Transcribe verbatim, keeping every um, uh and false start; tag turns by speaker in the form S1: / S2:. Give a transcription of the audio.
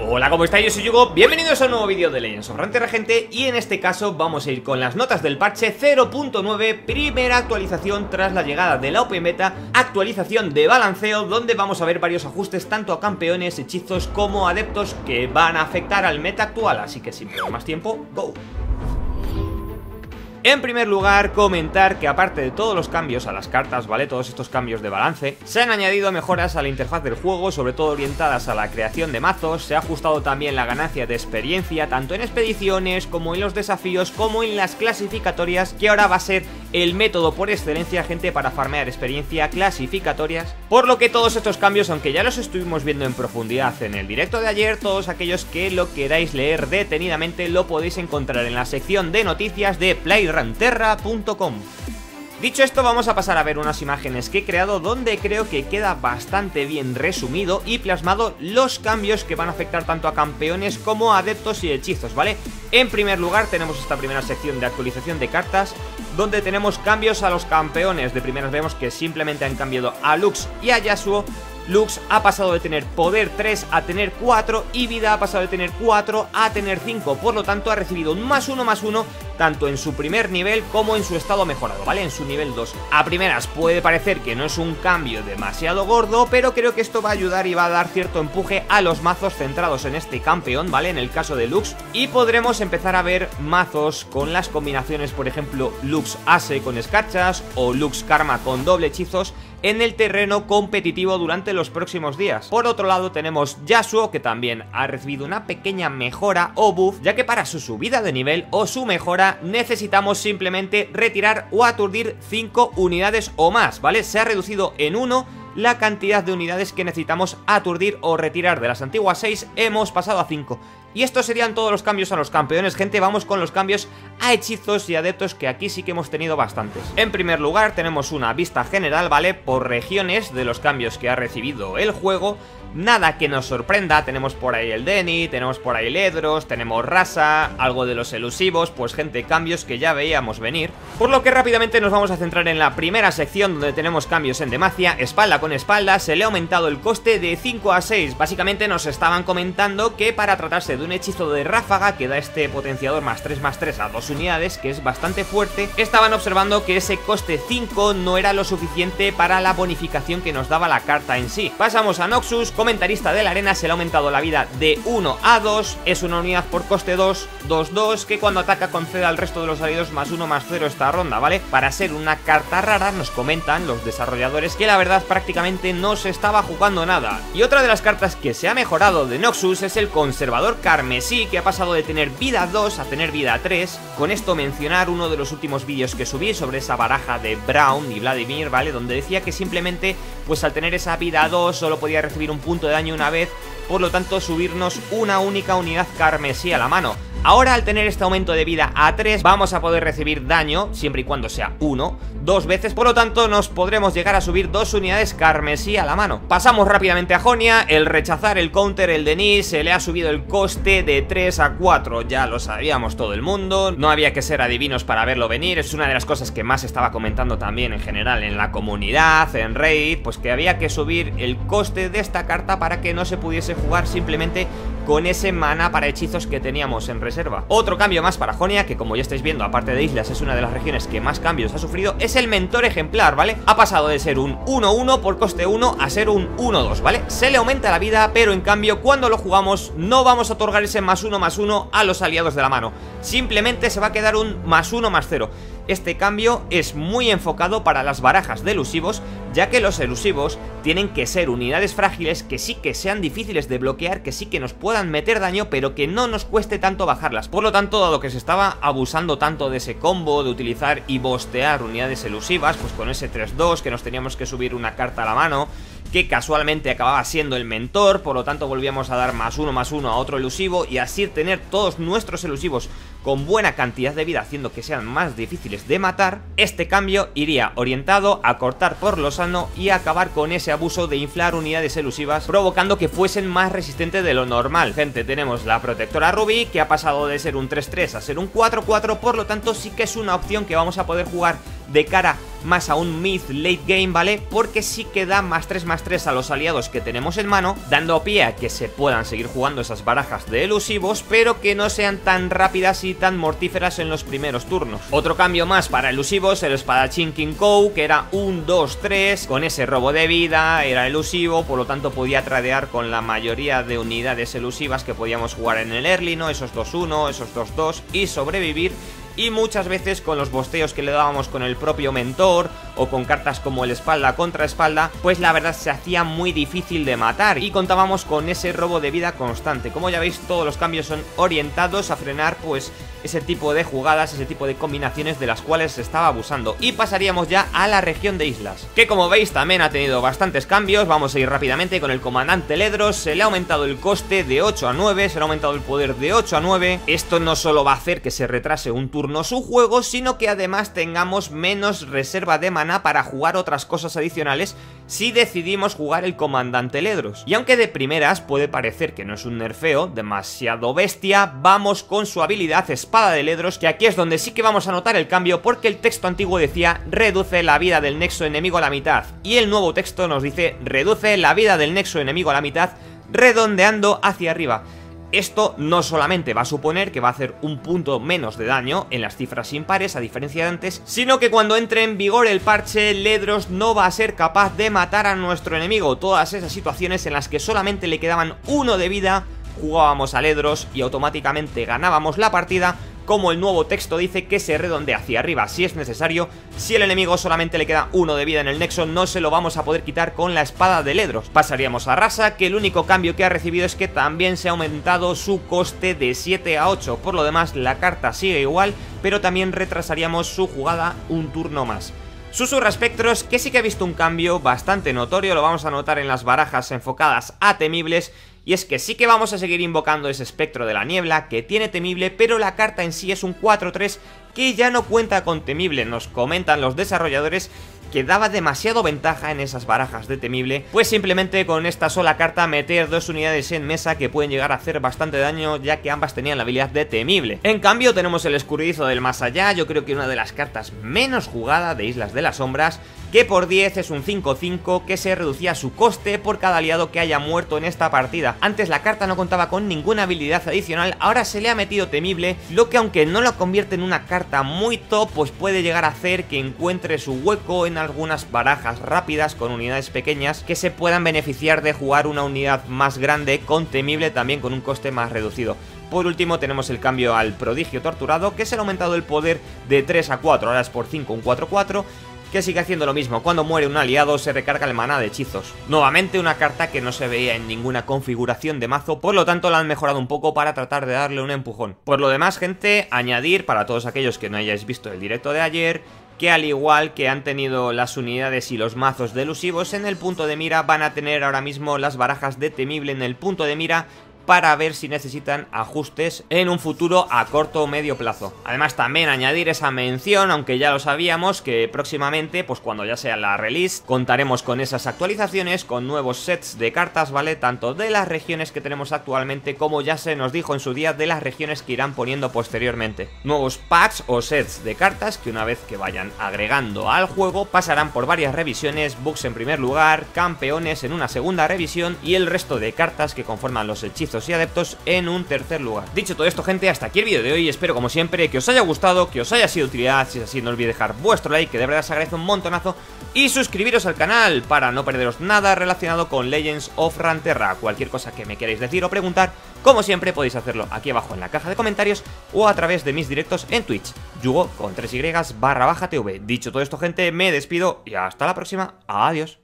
S1: Hola, ¿cómo estáis? Yo soy Yugo, bienvenidos a un nuevo vídeo de Legends of Runeterra, gente. Y en este caso vamos a ir con las notas del parche cero punto nueve, primera actualización tras la llegada de la Open Beta, actualización de balanceo, donde vamos a ver varios ajustes tanto a campeones, hechizos como adeptos que van a afectar al meta actual. Así que sin perder más tiempo, ¡go! En primer lugar, comentar que aparte de todos los cambios a las cartas, ¿vale? Todos estos cambios de balance, se han añadido mejoras a la interfaz del juego, sobre todo orientadas a la creación de mazos. Se ha ajustado también la ganancia de experiencia, tanto en expediciones, como en los desafíos, como en las clasificatorias, que ahora va a ser el método por excelencia, gente, para farmear experiencia clasificatorias. Por lo que todos estos cambios, aunque ya los estuvimos viendo en profundidad en el directo de ayer, todos aquellos que lo queráis leer detenidamente lo podéis encontrar en la sección de noticias de play runeterra punto com. Dicho esto, vamos a pasar a ver unas imágenes que he creado donde creo que queda bastante bien resumido y plasmado los cambios que van a afectar tanto a campeones como a adeptos y hechizos, ¿vale? En primer lugar tenemos esta primera sección de actualización de cartas, donde tenemos cambios a los campeones. De primeras vemos que simplemente han cambiado a Lux y a Yasuo. Lux ha pasado de tener poder tres a tener cuatro y vida ha pasado de tener cuatro a tener cinco. Por lo tanto ha recibido un más uno más uno tanto en su primer nivel como en su estado mejorado, ¿vale? En su nivel dos. A primeras puede parecer que no es un cambio demasiado gordo, pero creo que esto va a ayudar y va a dar cierto empuje a los mazos centrados en este campeón, ¿vale? En el caso de Lux. Y podremos empezar a ver mazos con las combinaciones, por ejemplo, Lux Ace con escarchas o Lux Karma con doble hechizos en el terreno competitivo durante los próximos días. Por otro lado tenemos Yasuo, que también ha recibido una pequeña mejora o buff, ya que para su subida de nivel o su mejora necesitamos simplemente retirar o aturdir cinco unidades o más, ¿vale? Se ha reducido en uno la cantidad de unidades que necesitamos aturdir o retirar. De las antiguas seis hemos pasado a cinco. Y estos serían todos los cambios a los campeones, gente. Vamos con los cambios a hechizos y adeptos, que aquí sí que hemos tenido bastantes. En primer lugar tenemos una vista general, ¿vale? Por regiones de los cambios que ha recibido el juego. Nada que nos sorprenda, tenemos por ahí el Deni, tenemos por ahí Ledros, tenemos Rasa, algo de los elusivos, pues gente, cambios que ya veíamos venir. Por lo que rápidamente nos vamos a centrar en la primera sección, donde tenemos cambios en Demacia. Espalda con espalda, se le ha aumentado el coste de cinco a seis. Básicamente nos estaban comentando que para tratarse de un hechizo de ráfaga que da este potenciador más tres más tres a dos unidades, que es bastante fuerte, estaban observando que ese coste cinco no era lo suficiente para la bonificación que nos daba la carta en sí. Pasamos a Noxus, comentarista de la arena. Se le ha aumentado la vida de uno a dos, es una unidad por coste dos, dos, dos, que cuando ataca concede al resto de los aliados más uno más cero esta ronda, ¿vale? Para ser una carta rara, nos comentan los desarrolladores que la verdad prácticamente no se estaba jugando nada. Y otra de las cartas que se ha mejorado de Noxus es el conservador carmesí, que ha pasado de tener vida dos a tener vida tres. Con esto mencionar uno de los últimos vídeos que subí sobre esa baraja de Braum y Vladimir, ¿vale? Donde decía que simplemente, pues al tener esa vida dos solo podía recibir un punto de daño una vez, por lo tanto subirnos una única unidad carmesí a la mano. Ahora, al tener este aumento de vida a tres, vamos a poder recibir daño, siempre y cuando sea uno, dos veces. Por lo tanto, nos podremos llegar a subir dos unidades carmesí a la mano. Pasamos rápidamente a Jonia. El rechazar el counter, el Denis, se le ha subido el coste de tres a cuatro. Ya lo sabíamos todo el mundo, no había que ser adivinos para verlo venir. Es una de las cosas que más estaba comentando también en general en la comunidad, en Raid, pues que había que subir el coste de esta carta para que no se pudiese jugar simplemente con ese mana para hechizos que teníamos en reserva. Otro cambio más para Jonia, que como ya estáis viendo, aparte de islas, es una de las regiones que más cambios ha sufrido, es el mentor ejemplar, ¿vale? Ha pasado de ser un uno uno por coste uno a ser un uno dos, ¿vale? Se le aumenta la vida, pero en cambio cuando lo jugamos no vamos a otorgar ese más uno más uno a los aliados de la mano. Simplemente se va a quedar un más uno más cero. Este cambio es muy enfocado para las barajas de elusivos, ya que los elusivos tienen que ser unidades frágiles que sí que sean difíciles de bloquear, que sí que nos puedan meter daño, pero que no nos cueste tanto bajarlas. Por lo tanto, dado que se estaba abusando tanto de ese combo de utilizar y bostear unidades elusivas, pues con ese tres dos que nos teníamos que subir una carta a la mano, que casualmente acababa siendo el mentor, por lo tanto volvíamos a dar más uno más uno a otro elusivo y así tener todos nuestros elusivos con buena cantidad de vida, haciendo que sean más difíciles de matar. Este cambio iría orientado a cortar por lo sano y a acabar con ese abuso de inflar unidades elusivas, provocando que fuesen más resistentes de lo normal. Gente, tenemos la protectora Rubí, que ha pasado de ser un tres tres a ser un cuatro cuatro, por lo tanto sí que es una opción que vamos a poder jugar de cara más a un mid late game, ¿vale? Porque sí que da más tres más tres a los aliados que tenemos en mano, dando pie a que se puedan seguir jugando esas barajas de elusivos, pero que no sean tan rápidas y tan mortíferas en los primeros turnos. Otro cambio más para elusivos, el espadachín Kinkou, que era un dos tres, con ese robo de vida, era elusivo, por lo tanto podía tradear con la mayoría de unidades elusivas que podíamos jugar en el early, ¿no? Esos dos uno, esos dos dos y sobrevivir. Y muchas veces con los bosteos que le dábamos con el propio mentor o con cartas como el espalda contra espalda, pues la verdad se hacía muy difícil de matar y contábamos con ese robo de vida constante. Como ya veis, todos los cambios son orientados a frenar pues ese tipo de jugadas, ese tipo de combinaciones de las cuales se estaba abusando. Y pasaríamos ya a la región de islas, que como veis también ha tenido bastantes cambios. Vamos a ir rápidamente con el comandante Ledros. Se le ha aumentado el coste de ocho a nueve, se le ha aumentado el poder de ocho a nueve. Esto no solo va a hacer que se retrase un turno no su juego, sino que además tengamos menos reserva de maná para jugar otras cosas adicionales si decidimos jugar el comandante Ledros. Y aunque de primeras puede parecer que no es un nerfeo demasiado bestia, vamos con su habilidad espada de Ledros, que aquí es donde sí que vamos a notar el cambio, porque el texto antiguo decía reduce la vida del nexo enemigo a la mitad, y el nuevo texto nos dice reduce la vida del nexo enemigo a la mitad, redondeando hacia arriba. Esto no solamente va a suponer que va a hacer un punto menos de daño en las cifras impares a diferencia de antes, sino que cuando entre en vigor el parche, Ledros no va a ser capaz de matar a nuestro enemigo. Todas esas situaciones en las que solamente le quedaban uno de vida, jugábamos a Ledros y automáticamente ganábamos la partida, como el nuevo texto dice que se redondea hacia arriba si es necesario. Si el enemigo solamente le queda uno de vida en el nexo, no se lo vamos a poder quitar con la espada de Ledros. Pasaríamos a Rasa, que el único cambio que ha recibido es que también se ha aumentado su coste de siete a ocho. Por lo demás, la carta sigue igual, pero también retrasaríamos su jugada un turno más. Susurra espectros, que sí que ha visto un cambio bastante notorio, lo vamos a notar en las barajas enfocadas a temibles. Y es que sí que vamos a seguir invocando ese espectro de la niebla que tiene temible, pero la carta en sí es un cuatro tres que ya no cuenta con temible. Nos comentan los desarrolladores que daba demasiado ventaja en esas barajas de temible, pues simplemente con esta sola carta meter dos unidades en mesa que pueden llegar a hacer bastante daño, ya que ambas tenían la habilidad de temible. En cambio tenemos el escurridizo del más allá, yo creo que una de las cartas menos jugada de Islas de las Sombras, que por diez es un cinco cinco que se reducía su coste por cada aliado que haya muerto en esta partida. Antes la carta no contaba con ninguna habilidad adicional, ahora se le ha metido temible, lo que aunque no lo convierte en una carta muy top, pues puede llegar a hacer que encuentre su hueco en algunas barajas rápidas con unidades pequeñas que se puedan beneficiar de jugar una unidad más grande con temible, también con un coste más reducido. Por último tenemos el cambio al prodigio torturado, que se le ha aumentado el poder de tres a cuatro, ahora es por cinco, un cuatro cuatro, que sigue haciendo lo mismo. Cuando muere un aliado se recarga el maná de hechizos. Nuevamente una carta que no se veía en ninguna configuración de mazo, por lo tanto la han mejorado un poco para tratar de darle un empujón. Por lo demás, gente, añadir para todos aquellos que no hayáis visto el directo de ayer, que al igual que han tenido las unidades y los mazos de elusivos en el punto de mira, van a tener ahora mismo las barajas de temible en el punto de mira, para ver si necesitan ajustes en un futuro a corto o medio plazo. Además también añadir esa mención, aunque ya lo sabíamos, que próximamente, pues cuando ya sea la release, contaremos con esas actualizaciones, con nuevos sets de cartas, ¿vale? Tanto de las regiones que tenemos actualmente, como ya se nos dijo en su día, de las regiones que irán poniendo posteriormente. Nuevos packs o sets de cartas que una vez que vayan agregando al juego, pasarán por varias revisiones, bugs en primer lugar, campeones en una segunda revisión y el resto de cartas que conforman los hechizos y adeptos en un tercer lugar. Dicho todo esto, gente, hasta aquí el vídeo de hoy. Espero como siempre que os haya gustado, que os haya sido de utilidad. Si es así, no olvidéis dejar vuestro like, que de verdad os agradece un montonazo, y suscribiros al canal para no perderos nada relacionado con Legends of Runeterra. Cualquier cosa que me queráis decir o preguntar, como siempre podéis hacerlo aquí abajo en la caja de comentarios o a través de mis directos en Twitch, Yugo con tres y barra baja tv. Dicho todo esto, gente, me despido y hasta la próxima. Adiós.